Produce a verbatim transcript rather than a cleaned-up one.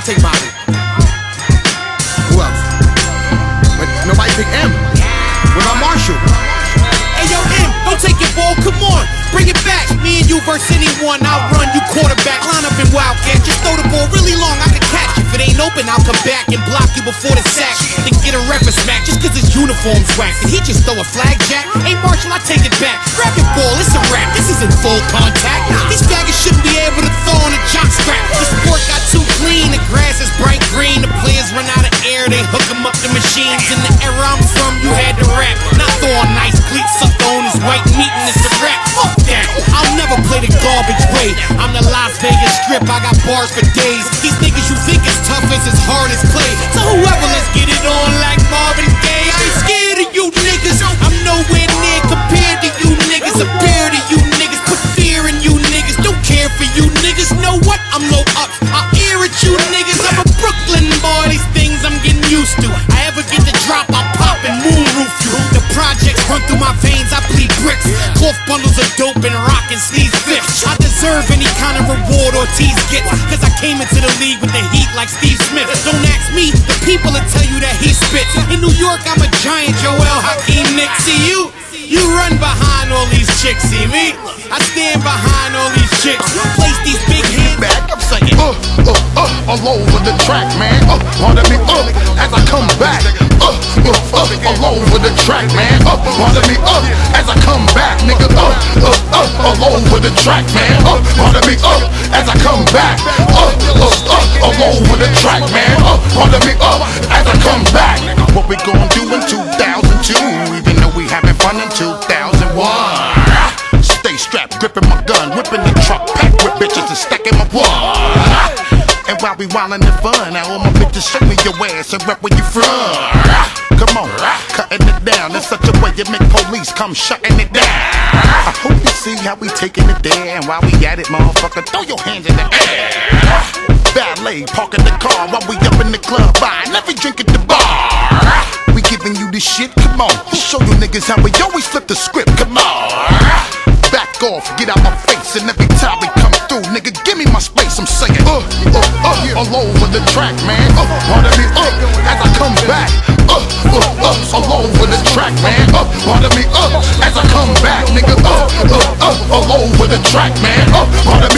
take Bobby. Who else? But nobody pick M. What about Marshall? Hey yo, M, don't take your ball, come on, bring it back. Me and you versus anyone, I'll run you quarterback. Line up in Wildcat, just throw the ball really long, I can catch. If it ain't open, I'll come back and block you before the sack. Then get a reference smack, just cause his uniform's whack. Did he just throw a flag jack? Hey Marshall, I take it back. Grab your ball, it's a wrap, this isn't full contact. These faggots shouldn't be able to throw on a jock strap. The sport got too clean, the grass is bright green. The players run out of air, they hook them up to machines. In the era I'm from, you had to rap, not throw on nice cleats, suck on his white meat and it's a rap. Fuck that, I'll never play the garbage way. I'm the Las Vegas Strip, I got bars for days. These niggas you think is tough is as hard as clay. So whoever, let's get it on like Marvin Gaye. I ain't scared of you niggas, I'm nowhere near compared to you niggas. A pair to you niggas, put fear in you niggas. Don't care for you niggas, know what? I'm low up, I'll ear at you niggas. I'm a Brooklyn boy, these things I'm getting used to. I ever get the drop, I'll pop and moonroof you. The projects run through my veins, I bleed bricks. Cloth bundles of dope and rock and sneeze fifths. I deserve any kind of reward Ortiz gets, cause I came into the league with the heat like Steve Smith. Don't ask me, the people will tell you that he spits. In New York, I'm a giant, Joel Hakeem Nick. See you? You run behind all these chicks, see me? I stand behind all these chicks. Place these big hands back, I'm saying Uh, uh, uh, all over the track, man. Uh, pardon me, uh, as I come back. Uh, uh, uh, all over the track, man. Uh, pardon me, uh, as I come back, nigga. Uh, uh, uh, all over the track, man. Uh, pardon me, uh, as I come back. Uh, uh, uh, all over the track, man. Uh, pardon me, uh, as I come back. What we gon' do in two thousand two, even though we having fun in two thousand one. Stay strapped, gripping my gun, whipping the truck, packed with bitches and stacking my one. And while we wildin' and fun, now all my bitches show me your ass and rep where you from. Come on, cutting it down in such a way you make police come shutting it down. I hope you see how we taking it there, and while we at it, motherfucker, throw your hands in the air. Valet, parking the car while we up in the club, buying every drink at the bar. We giving you this shit, come on, show you niggas how we always flip the script, come on. Back off, get out my face, and every time we come through, nigga, give me my space, I'm saying Uh, uh, uh, all over the track, man. Uh, pardon me, uh, as I come back. Uh, uh, uh, all over the track, man. Uh, pardon me, uh, as I come back, nigga. Uh, uh, uh, all over the track, man. Uh, pardon